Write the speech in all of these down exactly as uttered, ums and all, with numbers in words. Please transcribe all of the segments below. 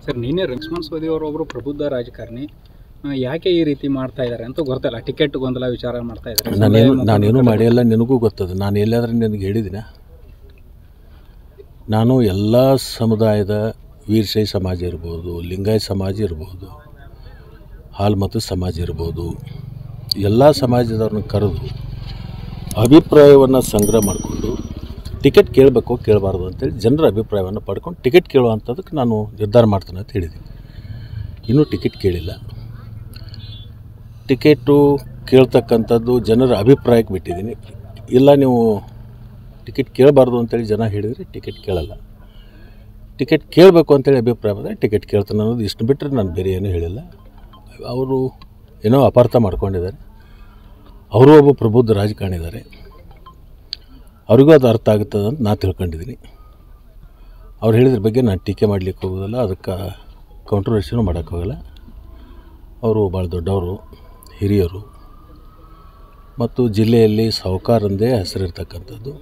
Sir ನಿನ್ನೆ ಲಕ್ಷ್ಮಣ್ ಸವದಿ ಅವರು ಒಬ್ಬರು ಪ್ರಬುದ್ಧ ರಾಜಕಾರಣಿ ಯಾಕೆ ಈ ರೀತಿ ಮಾಡ್ತಾ ಇದ್ದಾರೆ ಅಂತ ಗೊತ್ತಲ್ಲ, ಟಿಕೆಟ್ ಗೊಂದಲ ವಿಚಾರ ಮಾಡ್ತಾ ಇದ್ದಾರೆ. ನಾನೇನು ನಾನೇನು ಮಾಡಿಲ್ಲ, ನಿನಗೂ ಗೊತ್ತದು. ನಾನು ಎಲ್ಲಾದ್ರೂ ನಿನಗೆ ಹೇಳಿದಿನ? ನಾನು ಎಲ್ಲ ಸಮುದಾಯದ ವೀರಶೈವ ಸಮಾಜ ಇರ್ಬೋದು, ಲಿಂಗಾಯತ ಸಮಾಜ ಇರ್ಬೋದು, ಹಾಲ್ಮತ ಸಮಾಜ ಇರ್ಬೋದು, ಎಲ್ಲ ಸಮಾಜದವ್ರನ್ನ ಕರೆದು ಅಭಿಪ್ರಾಯವನ್ನು ಸಂಗ್ರಹ ಮಾಡಿಕೊಂಡು ಟಿಕೆಟ್ ಕೇಳಬೇಕು ಕೇಳಬಾರ್ದು ಅಂತೇಳಿ ಜನರ ಅಭಿಪ್ರಾಯವನ್ನು ಪಡ್ಕೊಂಡು ಟಿಕೆಟ್ ಕೇಳುವಂಥದ್ದಕ್ಕೆ ನಾನು ನಿರ್ಧಾರ ಮಾಡ್ತೇನೆ ಅಂತ ಹೇಳಿದ್ದೀನಿ. ಇನ್ನೂ ಟಿಕೆಟ್ ಕೇಳಿಲ್ಲ. ಟಿಕೆಟು ಕೇಳ್ತಕ್ಕಂಥದ್ದು ಜನರ ಅಭಿಪ್ರಾಯಕ್ಕೆ ಬಿಟ್ಟಿದ್ದೀನಿ. ಇಲ್ಲ ನೀವು ಟಿಕೆಟ್ ಕೇಳಬಾರ್ದು ಅಂತೇಳಿ ಜನ ಹೇಳಿದರೆ ಟಿಕೆಟ್ ಕೇಳಲ್ಲ. ಟಿಕೆಟ್ ಕೇಳಬೇಕು ಅಂತೇಳಿ ಅಭಿಪ್ರಾಯ ಬಂದರೆ ಟಿಕೆಟ್ ಕೇಳ್ತಾನೆ ಅನ್ನೋದು ಇಷ್ಟು ಬಿಟ್ಟರೆ ನಾನು ಬೇರೆ ಏನೂ ಹೇಳಿಲ್ಲ. ಅವರು ಏನೋ ಅಪಾರ್ಥ ಮಾಡ್ಕೊಂಡಿದ್ದಾರೆ. ಅವರು ಒಬ್ಬ ಪ್ರಬುದ್ಧ ರಾಜಕಾರಣಿ ಇದ್ದಾರೆ, ಅವ್ರಿಗೂ ಅದು ಅರ್ಥ ಆಗುತ್ತದೆ ಅಂತ ನಾನು ತಿಳ್ಕೊಂಡಿದ್ದೀನಿ. ಅವ್ರು ಹೇಳಿದ್ರ ಬಗ್ಗೆ ನಾನು ಟೀಕೆ ಮಾಡಲಿಕ್ಕೆ ಹೋಗೋದಿಲ್ಲ, ಅದಕ್ಕೆ ಕಾಂಟ್ರವರ್ಸಿನೂ ಮಾಡೋಕ್ಕೋಗಲ್ಲ. ಅವರು ಭಾಳ ದೊಡ್ಡವರು, ಹಿರಿಯರು, ಮತ್ತು ಜಿಲ್ಲೆಯಲ್ಲಿ ಸಾಹುಕಾರಂದೇ ಹೆಸರಿರ್ತಕ್ಕಂಥದ್ದು.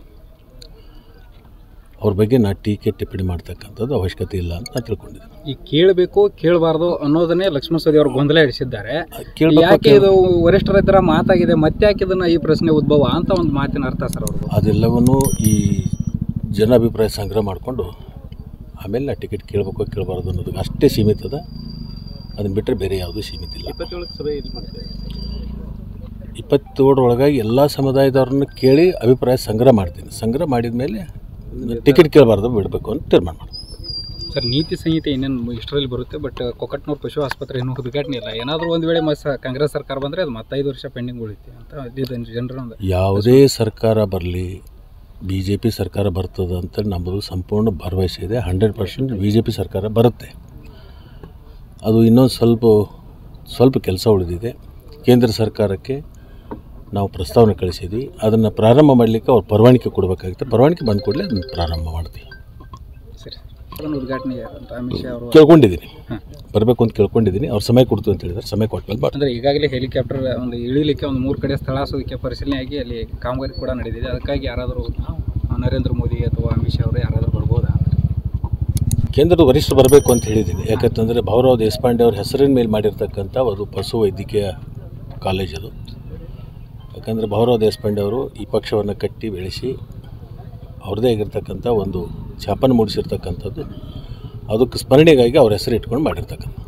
ಅವ್ರ ಬಗ್ಗೆ ನಾನು ಟೀಕೆ ಟಿಪ್ಪಣಿ ಮಾಡ್ತಕ್ಕಂಥದ್ದು ಅವಶ್ಯಕತೆ ಇಲ್ಲ ಅಂತ ನಾನು ತಿಳ್ಕೊಂಡಿದ್ದೀನಿ. ಈ ಕೇಳಬೇಕು ಕೇಳಬಾರ್ದು ಅನ್ನೋದನ್ನೇ ಲಕ್ಷ್ಮಣ್ ಸವದಿ ಅವರು ಗೊಂದಲ ಇಡಿಸಿದ್ದಾರೆ. ಯಾಕೆ ಇದು ವರಿಷ್ಠರ ಹತ್ರ ಮಾತಾಗಿದೆ, ಮತ್ತೆ ಯಾಕೆ ಇದನ್ನು ಈ ಪ್ರಶ್ನೆ ಉದ್ಭವ ಅಂತ ಒಂದು ಮಾತಿನ ಅರ್ಥ ಸರ್ ಅವರು. ಅದೆಲ್ಲವನ್ನೂ ಈ ಜನ ಅಭಿಪ್ರಾಯ ಸಂಗ್ರಹ ಮಾಡಿಕೊಂಡು ಆಮೇಲೆ ನಾ ಟಿಕೆಟ್ ಕೇಳಬೇಕು ಕೇಳಬಾರ್ದು ಅನ್ನೋದಕ್ಕೆ ಅಷ್ಟೇ ಸೀಮಿತ ಅದ. ಅದನ್ನು ಬಿಟ್ಟರೆ ಬೇರೆ ಯಾವುದೂ ಸೀಮಿತ ಇಲ್ಲ. ಇಪ್ಪತ್ತೇಳಕ್ಕೆ ಸಭೆ ಇದು ಮಾಡ್ತೀವಿ. ಇಪ್ಪತ್ತೇಳರೊಳಗಾಗಿ ಎಲ್ಲ ಸಮುದಾಯದವ್ರನ್ನ ಕೇಳಿ ಅಭಿಪ್ರಾಯ ಸಂಗ್ರಹ ಮಾಡ್ತೀನಿ. ಸಂಗ್ರಹ ಮಾಡಿದ ಮೇಲೆ ಟಿಕೆಟ್ ಕೇಳಬಾರ್ದು ಬಿಡಬೇಕು ಅಂತ ತೀರ್ಮಾನ ಮಾಡಿ. ಸರ್ ನೀತಿ ಸಂಹಿತೆ ಇನ್ನೇನು ಇಷ್ಟರಲ್ಲಿ ಬರುತ್ತೆ, ಬಟ್ ಕೊಕ್ಕಟ್ನೂರು ಪಶು ಆಸ್ಪತ್ರೆ ಇನ್ನೂ ಉದ್ಘಾಟನೆ ಇಲ್ಲ. ಏನಾದರೂ ಒಂದು ವೇಳೆ ಮಸ್ ಕಾಂಗ್ರೆಸ್ ಸರ್ಕಾರ ಬಂದರೆ ಅದು ಮತ್ತೈದು ವರ್ಷ ಪೆಂಡಿಂಗ್ ಉಳಿಯುತ್ತೆ ಅಂತ ಜನರ ಯಾವುದೇ ಸರ್ಕಾರ ಬರಲಿ, ಬಿ ಜೆ ಪಿ ಸರ್ಕಾರ ಬರ್ತದೆ ಅಂತ ನಮ್ಮದು ಸಂಪೂರ್ಣ ಭರವಸೆ ಇದೆ. Hundred percent B J P ಸರ್ಕಾರ ಬರುತ್ತೆ. ಅದು ಇನ್ನೊಂದು ಸ್ವಲ್ಪ ಸ್ವಲ್ಪ ಕೆಲಸ ಉಳಿದಿದೆ. ಕೇಂದ್ರ ಸರ್ಕಾರಕ್ಕೆ ನಾವು ಪ್ರಸ್ತಾವನೆ ಕಳಿಸಿದ್ವಿ. ಅದನ್ನು ಪ್ರಾರಂಭ ಮಾಡಲಿಕ್ಕೆ ಅವ್ರು ಪರವಾನಿಗೆ ಕೊಡಬೇಕಾಗುತ್ತೆ. ಪರವಾನಿಗೆ ಬಂದ ಕೂಡಲೇ ಅದನ್ನು ಪ್ರಾರಂಭ ಮಾಡ್ತೀವಿ. ಸರಿ, ಅದನ್ನು ಉದ್ಘಾಟನೆ ಅಂತ ಅಮಿತ್ ಶಾ ಅವರು ಕೇಳ್ಕೊಂಡಿದ್ದೀನಿ, ಬರಬೇಕು ಅಂತ ಕೇಳ್ಕೊಂಡಿದ್ದೀನಿ. ಅವ್ರು ಸಮಯ ಕೊಡ್ತು ಅಂತ ಹೇಳಿದ್ದಾರೆ. ಸಮಯ ಕೊಟ್ಟಮೇಲೆ ಬರ್ ಅಂದರೆ ಈಗಾಗಲೇ ಹೆಲಿಕಾಪ್ಟರ್ ಒಂದು ಇಳಿಲಿಕ್ಕೆ ಒಂದು ಮೂರು ಕಡೆ ಸ್ಥಳಾಸೋದಕ್ಕೆ ಪರಿಶೀಲನೆ ಆಗಿ ಅಲ್ಲಿ ಕಾಮಗಾರಿ ಕೂಡ ನಡೆದಿದೆ. ಅದಕ್ಕಾಗಿ ಯಾರಾದರೂ ನರೇಂದ್ರ ಮೋದಿ ಅಥವಾ ಅಮಿತ್ ಶಾ ಅವರು ಯಾರಾದರೂ ಬರ್ಬೋದಾ? ಕೇಂದ್ರದ ವರಿಷ್ಠರು ಬರಬೇಕು ಅಂತ ಹೇಳಿದ್ದೀನಿ. ಯಾಕಂತಂದರೆ ಭಾವರಾವ್ ದೇಶಪಾಂಡೆ ಅವ್ರ ಹೆಸರಿನ ಮೇಲೆ ಮಾಡಿರ್ತಕ್ಕಂಥ ಅದು ಪಶು ವೈದ್ಯಕೀಯ ಕಾಲೇಜ್ ಅದು. ಯಾಕಂದರೆ ಭಾವರಾವ್ ದೇಶಪಾಂಡೆ ಅವರು ಈ ಪಕ್ಷವನ್ನು ಕಟ್ಟಿ ಬೆಳೆಸಿ ಅವ್ರದ್ದೇ ಆಗಿರ್ತಕ್ಕಂಥ ಒಂದು ಛಾಪನ್ನು ಮೂಡಿಸಿರ್ತಕ್ಕಂಥದ್ದು. ಅದಕ್ಕೆ ಸ್ಮರಣೆಗಾಗಿ ಅವ್ರ ಹೆಸರು ಇಟ್ಕೊಂಡು ಮಾಡಿರ್ತಕ್ಕಂಥ